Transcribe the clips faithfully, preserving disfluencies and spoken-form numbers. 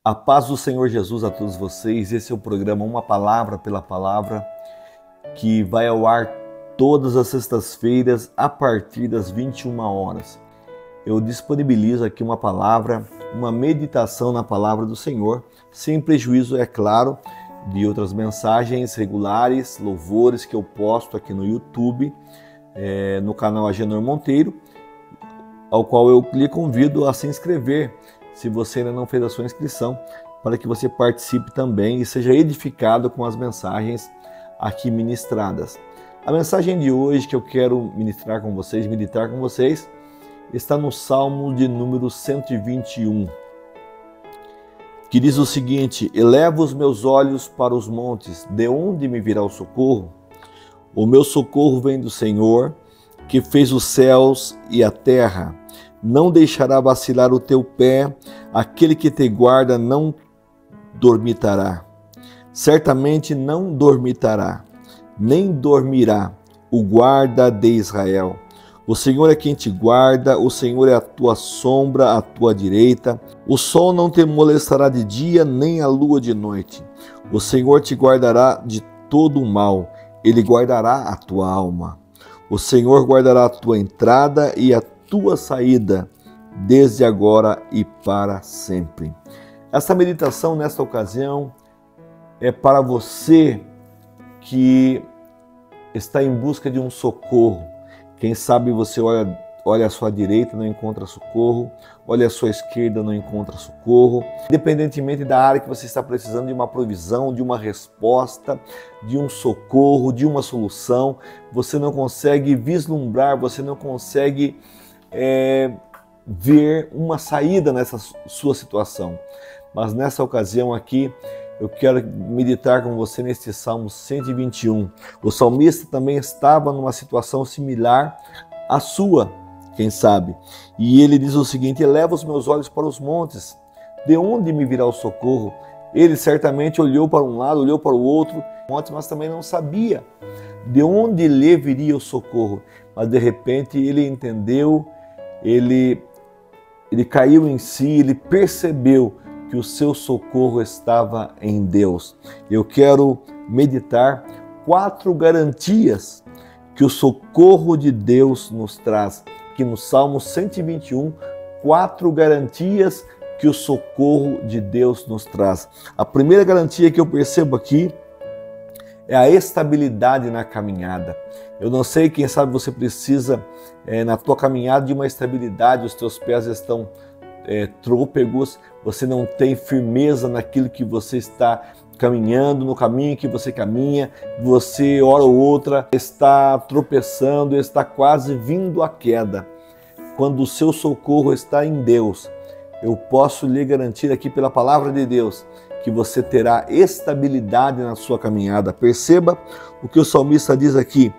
A paz do Senhor Jesus a todos vocês. Esse é o programa Uma Palavra pela Palavra, que vai ao ar todas as sextas-feiras a partir das vinte e uma horas. Eu disponibilizo aqui uma palavra, uma meditação na palavra do Senhor, sem prejuízo, é claro, de outras mensagens regulares, louvores que eu posto aqui no YouTube, é, no canal Agenor Monteiro, ao qual eu lhe convido a se inscrever, se você ainda não fez a sua inscrição, para que você participe também e seja edificado com as mensagens aqui ministradas. A mensagem de hoje que eu quero ministrar com vocês, meditar com vocês, está no Salmo de número cento e vinte e um, que diz o seguinte: eleva os meus olhos para os montes, de onde me virá o socorro? O meu socorro vem do Senhor, que fez os céus e a terra. Não deixará vacilar o teu pé, aquele que te guarda não dormitará. Certamente não dormitará, nem dormirá o guarda de Israel. O Senhor é quem te guarda, o Senhor é a tua sombra, à tua direita. O sol não te molestará de dia, nem a lua de noite. O Senhor te guardará de todo o mal, Ele guardará a tua alma. O Senhor guardará a tua entrada e a tua saída, desde agora e para sempre. Essa meditação, nesta ocasião, é para você que está em busca de um socorro. Quem sabe você olha, olha à sua direita, não encontra socorro, olha à sua esquerda, não encontra socorro. Independentemente da área que você está precisando de uma provisão, de uma resposta, de um socorro, de uma solução, você não consegue vislumbrar, você não consegue é, ver uma saída nessa sua situação. Mas nessa ocasião aqui, eu quero meditar com você neste Salmo cento e vinte e um. O salmista também estava numa situação similar à sua, quem sabe. E ele diz o seguinte: eleva os meus olhos para os montes, de onde me virá o socorro? Ele certamente olhou para um lado, olhou para o outro, mas também não sabia de onde lhe viria o socorro. Mas de repente ele entendeu, ele, ele caiu em si, ele percebeu que o seu socorro estava em Deus. Eu quero meditar quatro garantias que o socorro de Deus nos traz. Aqui no Salmo cento e vinte e um, quatro garantias que o socorro de Deus nos traz. A primeira garantia que eu percebo aqui é a estabilidade na caminhada. Eu não sei, quem sabe você precisa, é, na tua caminhada, de uma estabilidade, os teus pés estão É, trôpegos, você não tem firmeza naquilo que você está caminhando, no caminho que você caminha, você, hora ou outra, está tropeçando, está quase vindo à queda. Quando o seu socorro está em Deus, eu posso lhe garantir aqui pela palavra de Deus que você terá estabilidade na sua caminhada. Perceba o que o salmista diz aqui: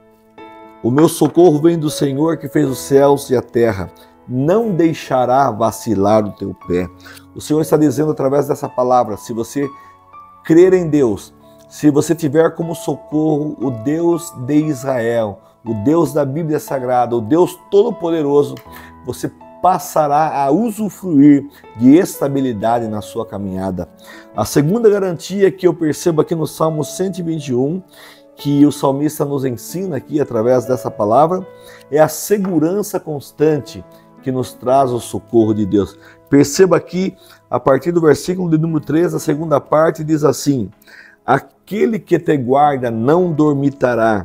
o meu socorro vem do Senhor que fez os céus e a terra. Não deixará vacilar o teu pé. O Senhor está dizendo através dessa palavra: se você crer em Deus, se você tiver como socorro o Deus de Israel, o Deus da Bíblia Sagrada, o Deus Todo-Poderoso, você passará a usufruir de estabilidade na sua caminhada. A segunda garantia que eu percebo aqui no Salmo cento e vinte e um, que o salmista nos ensina aqui através dessa palavra, é a segurança constante que nos traz o socorro de Deus. Perceba aqui, a partir do versículo de número três, a segunda parte diz assim: aquele que te guarda não dormitará,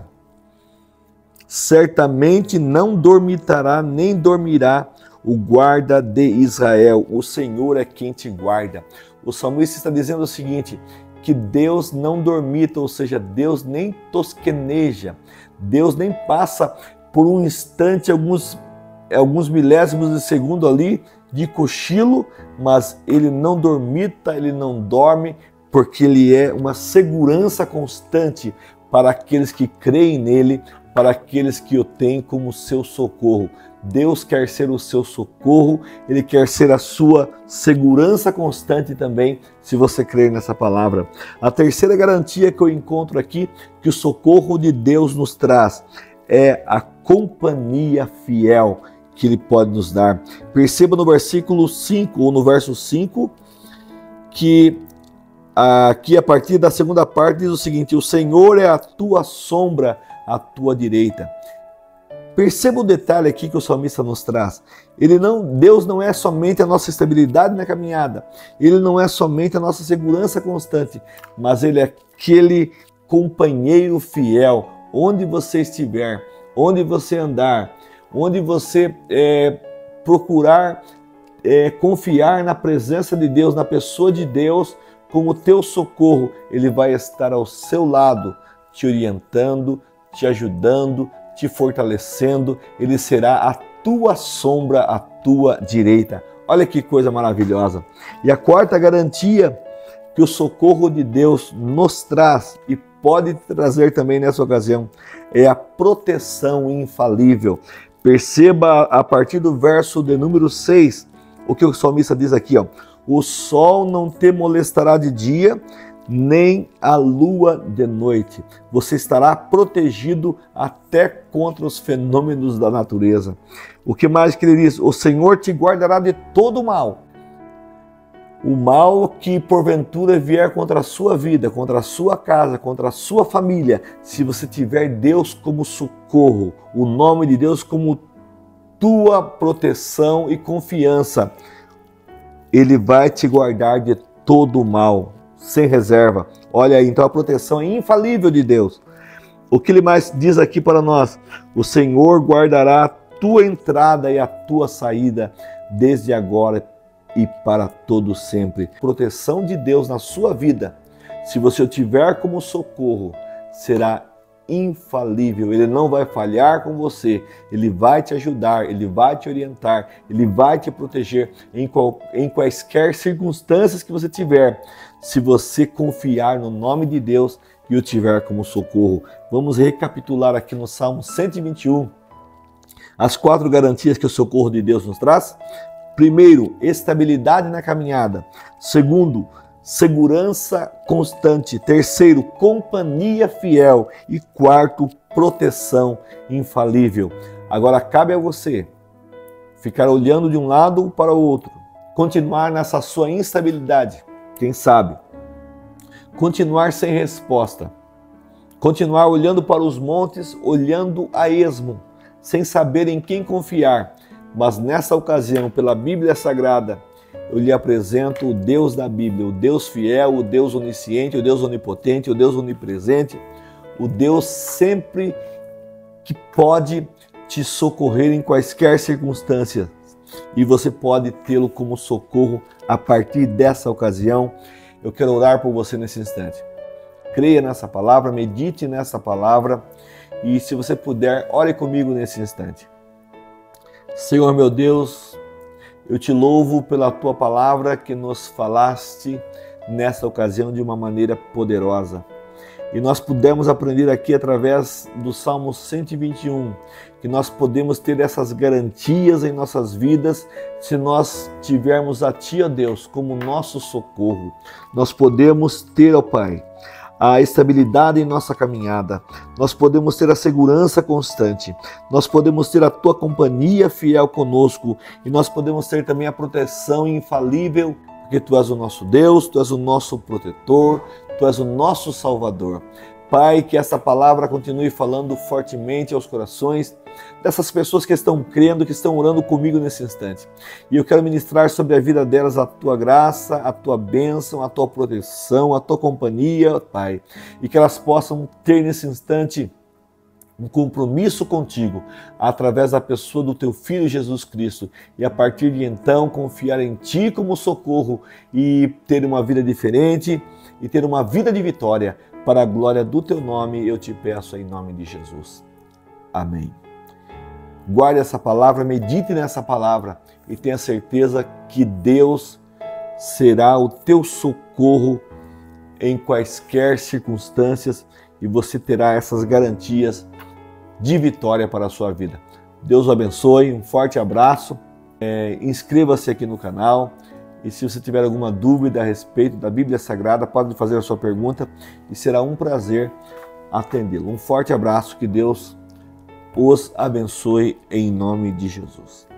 certamente não dormitará, nem dormirá o guarda de Israel. O Senhor é quem te guarda. O salmista está dizendo o seguinte: que Deus não dormita, ou seja, Deus nem tosqueneja, Deus nem passa por um instante, alguns alguns milésimos de segundo ali de cochilo, mas ele não dormita, ele não dorme, porque ele é uma segurança constante para aqueles que creem nele, para aqueles que o têm como seu socorro. Deus quer ser o seu socorro, Ele quer ser a sua segurança constante também, se você crer nessa palavra. A terceira garantia que eu encontro aqui, que o socorro de Deus nos traz, é a companhia fiel que Ele pode nos dar. Perceba no versículo cinco, ou no verso cinco, que aqui a partir da segunda parte diz o seguinte: o Senhor é a tua sombra à tua direita. Perceba o detalhe aqui que o salmista nos traz. Ele não, Deus não é somente a nossa estabilidade na caminhada, Ele não é somente a nossa segurança constante, mas Ele é aquele companheiro fiel, onde você estiver, onde você andar, onde você é, procurar é, confiar na presença de Deus, na pessoa de Deus, como teu socorro, Ele vai estar ao seu lado, te orientando, te ajudando, te fortalecendo. Ele será a tua sombra à tua direita. Olha que coisa maravilhosa. E a quarta garantia que o socorro de Deus nos traz e pode trazer também nessa ocasião é a proteção infalível. Perceba a partir do verso de número seis, o que o salmista diz aqui, ó: o sol não te molestará de dia, nem a lua de noite. Você estará protegido até contra os fenômenos da natureza. O que mais que ele diz? O Senhor te guardará de todo o mal. O mal que porventura vier contra a sua vida, contra a sua casa, contra a sua família, se você tiver Deus como socorro, o nome de Deus como tua proteção e confiança, Ele vai te guardar de todo o mal, sem reserva. Olha aí, então a proteção é infalível de Deus. O que ele mais diz aqui para nós? O Senhor guardará a tua entrada e a tua saída, desde agora e para todo sempre. Proteção de Deus na sua vida, se você o tiver como socorro, será infalível. Ele não vai falhar com você, Ele vai te ajudar, Ele vai te orientar, Ele vai te proteger em, qual, em quaisquer circunstâncias que você tiver, se você confiar no nome de Deus e o tiver como socorro. Vamos recapitular aqui no Salmo cento e vinte e um as quatro garantias que o socorro de Deus nos traz. Primeiro, estabilidade na caminhada. Segundo, segurança constante. Terceiro, companhia fiel. E quarto, proteção infalível. Agora cabe a você ficar olhando de um lado para o outro, continuar nessa sua instabilidade, quem sabe, continuar sem resposta, continuar olhando para os montes, olhando a esmo, sem saber em quem confiar. Mas nessa ocasião, pela Bíblia Sagrada, eu lhe apresento o Deus da Bíblia, o Deus fiel, o Deus onisciente, o Deus onipotente, o Deus onipresente, o Deus sempre que pode te socorrer em quaisquer circunstâncias. E você pode tê-lo como socorro a partir dessa ocasião. Eu quero orar por você nesse instante. Creia nessa palavra, medite nessa palavra e, se você puder, ore comigo nesse instante. Senhor meu Deus, eu te louvo pela tua palavra que nos falaste nesta ocasião de uma maneira poderosa. E nós pudemos aprender aqui através do Salmo cento e vinte e um, que nós podemos ter essas garantias em nossas vidas se nós tivermos a Ti, ó Deus, como nosso socorro. Nós podemos ter, ó Pai, a estabilidade em nossa caminhada, nós podemos ter a segurança constante, nós podemos ter a Tua companhia fiel conosco e nós podemos ter também a proteção infalível, porque Tu és o nosso Deus, Tu és o nosso protetor, Tu és o nosso Salvador. Pai, que essa palavra continue falando fortemente aos corações dessas pessoas que estão crendo, que estão orando comigo nesse instante. E eu quero ministrar sobre a vida delas a Tua graça, a Tua bênção, a Tua proteção, a Tua companhia, Pai. E que elas possam ter nesse instante um compromisso contigo, através da pessoa do Teu Filho Jesus Cristo. E a partir de então confiar em Ti como socorro e ter uma vida diferente e ter uma vida de vitória. Para a glória do Teu nome, eu te peço em nome de Jesus. Amém. Guarde essa palavra, medite nessa palavra e tenha certeza que Deus será o teu socorro em quaisquer circunstâncias e você terá essas garantias de vitória para a sua vida. Deus o abençoe, um forte abraço, é, inscreva-se aqui no canal e se você tiver alguma dúvida a respeito da Bíblia Sagrada, pode fazer a sua pergunta e será um prazer atendê-lo. Um forte abraço, que Deus os abençoe em nome de Jesus.